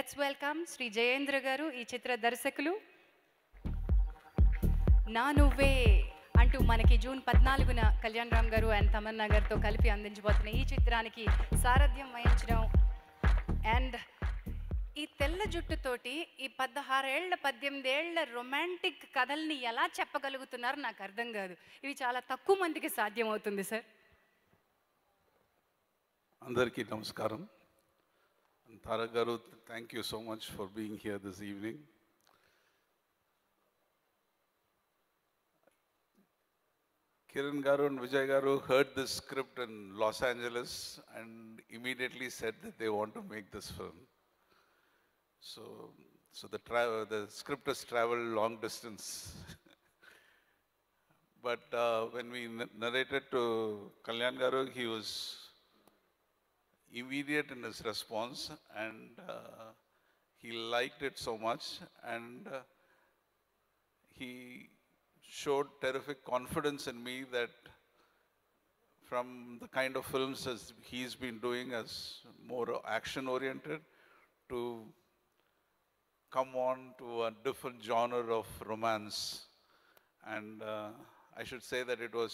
Let's welcome Shri Jayendra గారు, ఈ చిత్ర దర్శకులు. నా నువ్వే అంటూ మనకి జూన్ 14న కళ్యాణ్ రామ్ గారు అండ్ తమన్నా గారితో కలిపి అందించబోతున్న ఈ చిత్రానికి సారథ్యం వహించడం అండ్ ఈ తెల్ల జుట్టుతోటి ఈ 16 ఏళ్ల 18 ఏళ్ల రొమాంటిక్ కథల్ని ఎలా చెప్పగలుగుతున్నారు నాకు అర్థం కాదు. ఇవి చాలా తక్కువ మందికి సాధ్యమవుతుంది సార్. అందరికీ నమస్కారం. Tarak garu, thank you so much for being here this evening. Kiran garu and Vijay garu heard this script in Los Angeles and immediately said that they want to make this film. So the script has traveled long distance. But when we narrated to Kalyan garu, he was immediate in his response, and he liked it so much, and he showed terrific confidence in me that from the kind of films as he's been doing as more action oriented to come on to a different genre of romance. And I should say that it was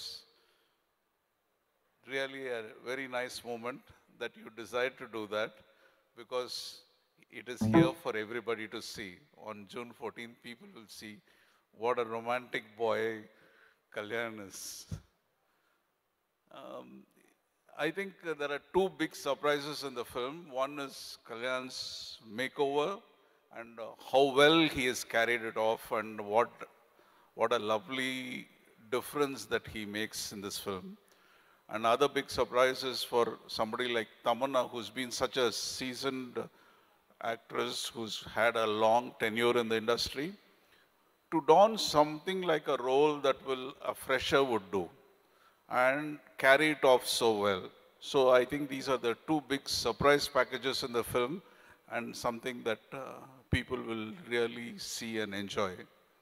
really a very nice moment that you decide to do that, because it is here for everybody to see. On June 14th, people will see what a romantic boy Kalyan is. I think there are two big surprises in the film. One is Kalyan's makeover and how well he has carried it off, and what a lovely difference that he makes in this film. Another big surprise is for somebody like Tamanna, who's been such a seasoned actress, who's had a long tenure in the industry, to don something like a role that a fresher would do and carry it off so well. So I think these are the two big surprise packages in the film, and something that people will really see and enjoy.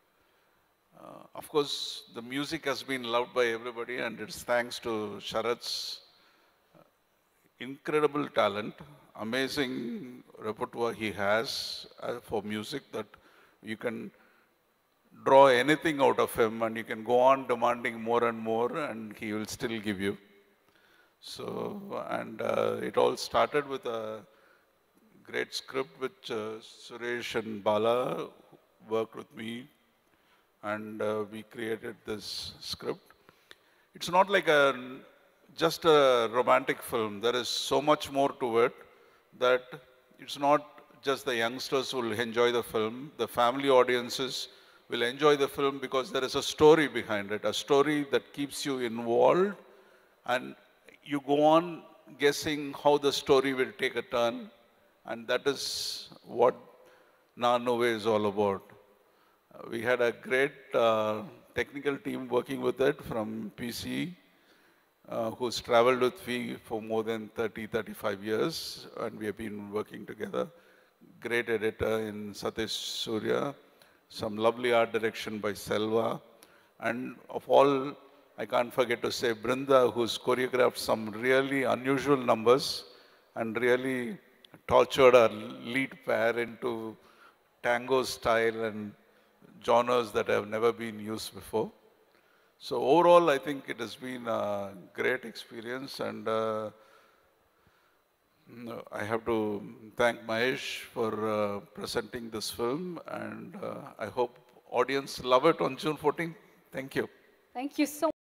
Of course, the music has been loved by everybody, and it's thanks to Sharat's incredible talent, amazing repertoire he has for music, that you can draw anything out of him and you can go on demanding more and more, and he will still give you. So, and it all started with a great script which Suresh and Bala worked with me, and we created this script. It's not like just a romantic film. There is so much more to it, that it's not just the youngsters who will enjoy the film. The family audiences will enjoy the film because there is a story behind it, a story that keeps you involved, and you go on guessing how the story will take a turn, and that is what Na Nuve is all about. We had a great technical team working with it from PC, who's traveled with me for more than 35 years, and we have been working together. Great editor in Satish Surya, some lovely art direction by Selva, and of all, I can't forget to say Brinda, who's choreographed some really unusual numbers and really tortured our lead pair into tango style and genres that have never been used before. So overall, I think it has been a great experience, and I have to thank Mahesh for presenting this film, and I hope audience love it on June 14th. Thank you. Thank you so